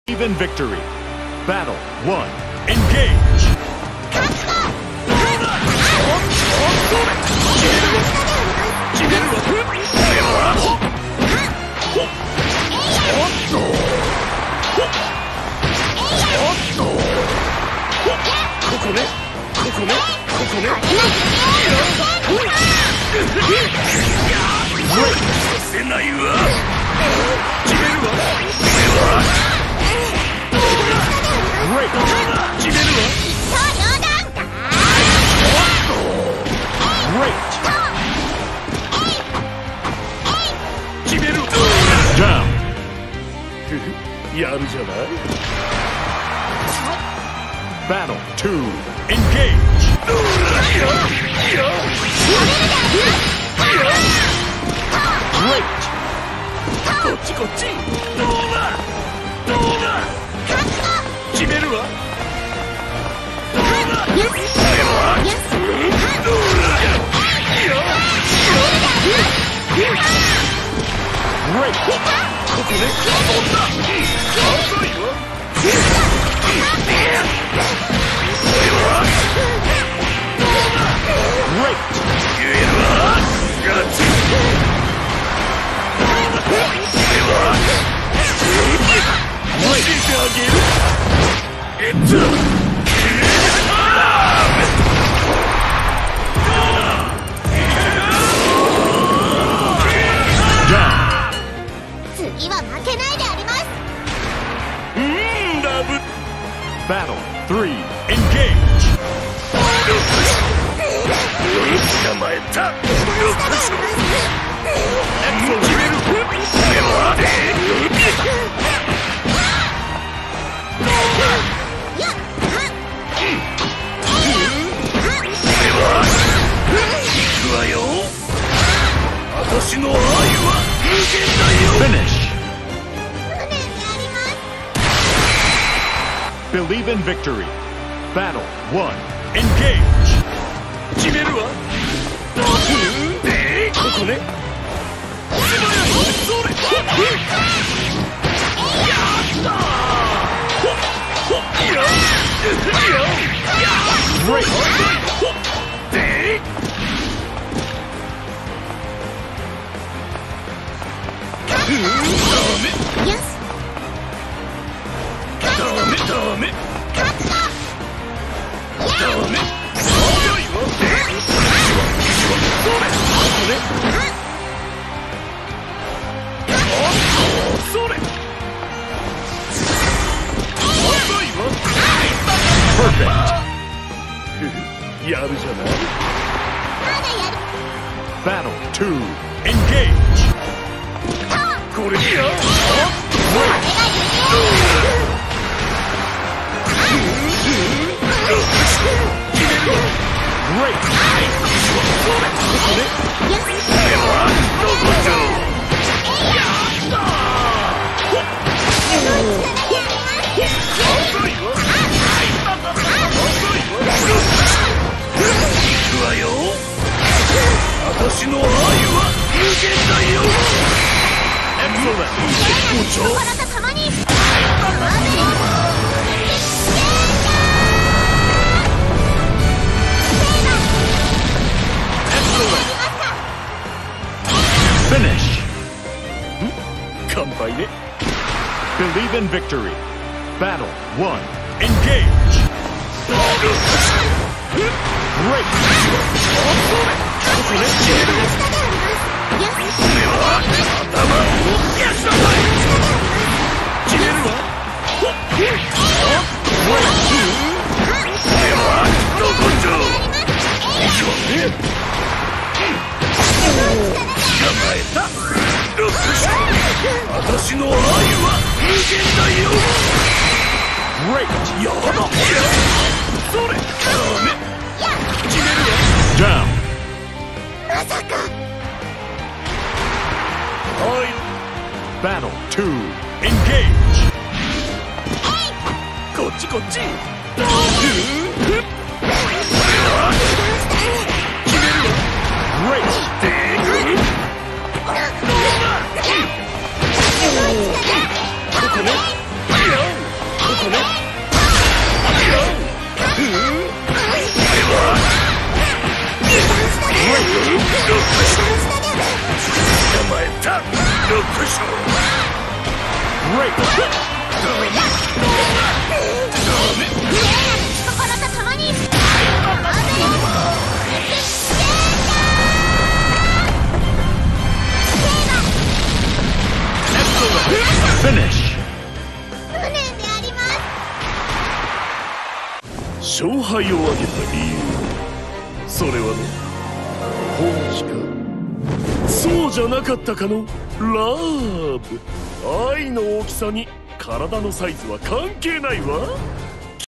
Even victory. Battle 1. Engage! Down. やるじゃない。Battle 2. Engage. Great. こっちこっち。どうだどうだ。決めるわ。どうだ。どうだ。Great! ここで飛んだ！遅いわ！Great! 言えるわ！ガチ！教えてあげる！Battle 3. Engage! Finish! Believe in victory. Battle 1. Engage! 決めるわ。ここね。Great! Yes. ダメ Perfect! やるじゃない。Battle 2. Engage! これや。Great! Finish! 乾杯ね。Believe in victory. Battle 1. Engage! Great! Down. Battle 2. Engage. こっちこっち。Great. 勝。 心と共に無念であります。 勝敗を分けた理由、それはね、本気かそうじゃなかったかのラブ。愛の大きさに体のサイズは関係ないわ。